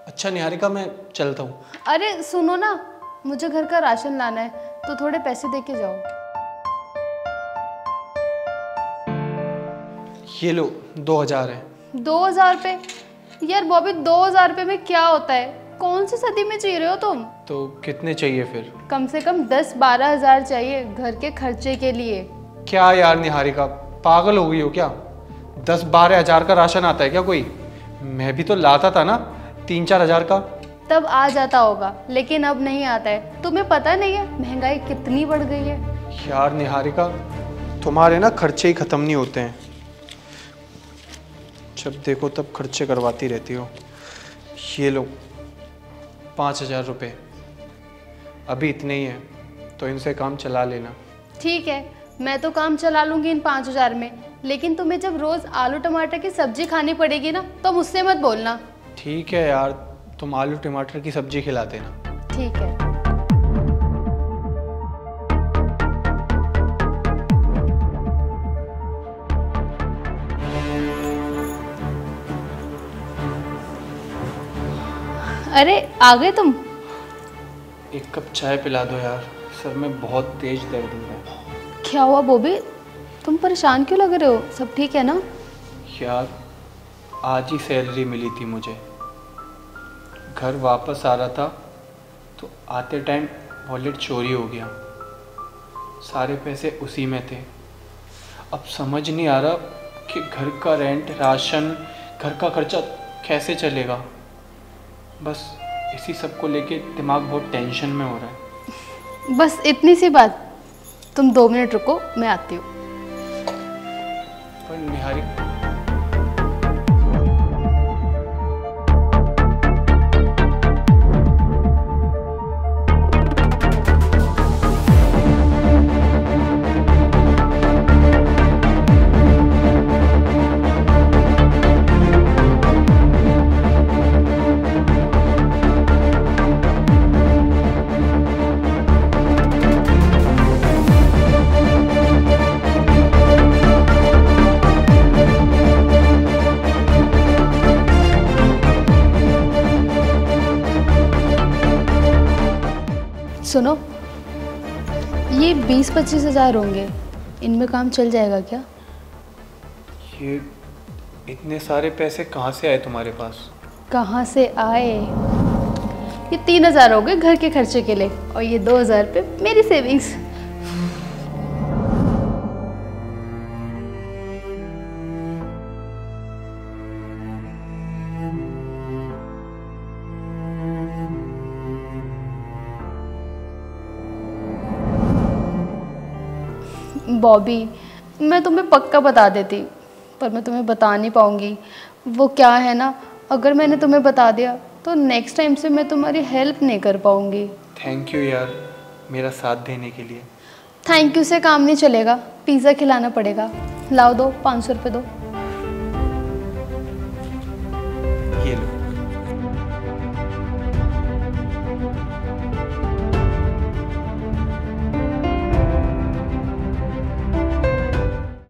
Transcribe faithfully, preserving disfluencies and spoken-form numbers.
अच्छा निहारिका, मैं चलता हूँ। अरे सुनो ना, मुझे घर का राशन लाना है तो थोड़े पैसे दे के जाओ। ये लो, दो हजार है। दो हजार रुपये? यार बॉबी, दो हजार रुपये में क्या होता है? कौन सी सदी में जी रहे हो तुम? तो कितने चाहिए फिर? कम से कम दस बारह हजार चाहिए घर के खर्चे के लिए। क्या यार निहारिका, पागल हो गई हो क्या? दस बारह हजार का राशन आता है क्या कोई? मैं भी तो लाता था ना तीन चार हजार का। तब आ जाता होगा, लेकिन अब नहीं आता है। तुम्हें पता नहीं है महंगाई कितनी बढ़ गई है? यार निहारिका, तुम्हारे ना खर्चे ही खत्म नहीं होते हैं। जब देखो तब खर्चे करवाती रहती हो। ये लो पाँच हजार रुपये, अभी इतने ही हैं तो इनसे काम चला लेना। ठीक है, मैं तो काम चला लूँगी इन पाँच हजार में, लेकिन तुम्हें जब रोज़ आलू टमाटर की सब्जी खानी पड़ेगी ना, तो मुझसे मत बोलना। ठीक है यार, तुम आलू टमाटर की सब्जी खिला देना। ठीक है। अरे आ गए तुम? एक कप चाय पिला दो यार, सर में बहुत तेज दर्द हो रहा है। क्या हुआ बॉबी, तुम परेशान क्यों लग रहे हो? सब ठीक है ना? यार आज ही सैलरी मिली थी मुझे, घर वापस आ रहा था तो आते टाइम वॉलेट चोरी हो गया। सारे पैसे उसी में थे। अब समझ नहीं आ रहा कि घर का रेंट, राशन, घर का खर्चा कैसे चलेगा। बस इसी सब को लेके दिमाग बहुत टेंशन में हो रहा है। बस इतनी सी बात, तुम दो मिनट रुको, मैं आती हूँ। पर निहारी, सुनो, ये बीस पच्चीस हजार होंगे, इनमें काम चल जाएगा क्या? ये इतने सारे पैसे कहाँ से आए तुम्हारे पास? कहाँ से आए? ये तीन हजार हो गए घर के खर्चे के लिए, और ये दो हजार रुपये मेरी सेविंग्स। बॉबी, मैं तुम्हें पक्का बता देती, पर मैं तुम्हें बता नहीं पाऊंगी। वो क्या है ना, अगर मैंने तुम्हें बता दिया तो नेक्स्ट टाइम से मैं तुम्हारी हेल्प नहीं कर पाऊंगी। थैंक यू यार, मेरा साथ देने के लिए। थैंक यू से काम नहीं चलेगा, पिज़्ज़ा खिलाना पड़ेगा। लाओ, दो पाँच सौ रुपये दो।